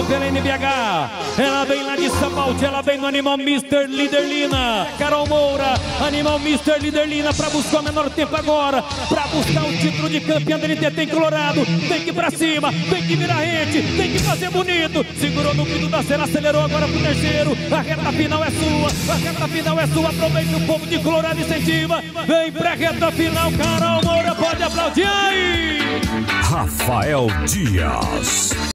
Pela NBH, ela vem lá de Sapalte, ela vem no Animal Mister Liderlina. Carol Moura, Animal Mister Liderlina pra buscar o menor tempo agora, pra buscar o título de campeã da NTT em Colorado. Tem que ir pra cima, tem que virar rente, tem que fazer bonito. Segurou no pito da cena, acelerou agora pro terceiro. A reta final é sua, a reta final é sua. Aproveite o povo de Colorado, incentiva. Vem pra reta final, Carol Moura, pode aplaudir aí. Rafael Dias.